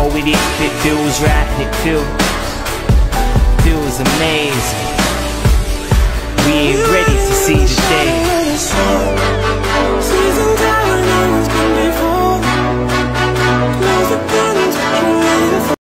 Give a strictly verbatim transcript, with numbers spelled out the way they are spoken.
roll with it, it feels right, it feels, feels amazing. We ain't ready